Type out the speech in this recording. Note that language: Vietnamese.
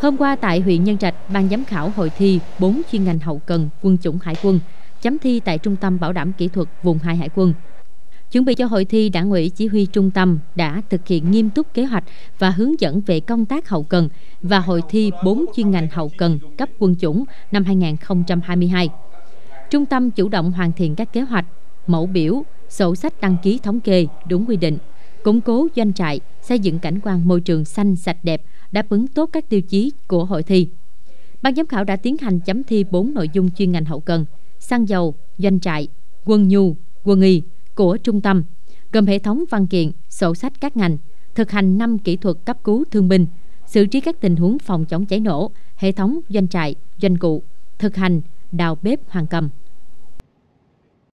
Hôm qua tại huyện Nhân Trạch, ban giám khảo hội thi 4 chuyên ngành hậu cần quân chủng Hải quân chấm thi tại Trung tâm Bảo đảm Kỹ thuật Vùng 2 Hải quân. Chuẩn bị cho hội thi, Đảng ủy Chỉ huy Trung tâm đã thực hiện nghiêm túc kế hoạch và hướng dẫn về công tác hậu cần và hội thi 4 chuyên ngành hậu cần cấp quân chủng năm 2022. Trung tâm chủ động hoàn thiện các kế hoạch, mẫu biểu, sổ sách đăng ký thống kê đúng quy định, củng cố doanh trại, xây dựng cảnh quan môi trường xanh sạch đẹp, đáp ứng tốt các tiêu chí của hội thi. Ban giám khảo đã tiến hành chấm thi 4 nội dung chuyên ngành hậu cần, xăng dầu, doanh trại, quân nhu, quân y của trung tâm, gồm hệ thống văn kiện, sổ sách các ngành, thực hành 5 kỹ thuật cấp cứu thương binh, xử trí các tình huống phòng chống cháy nổ, hệ thống doanh trại, doanh cụ, thực hành đào bếp Hoàng Cầm.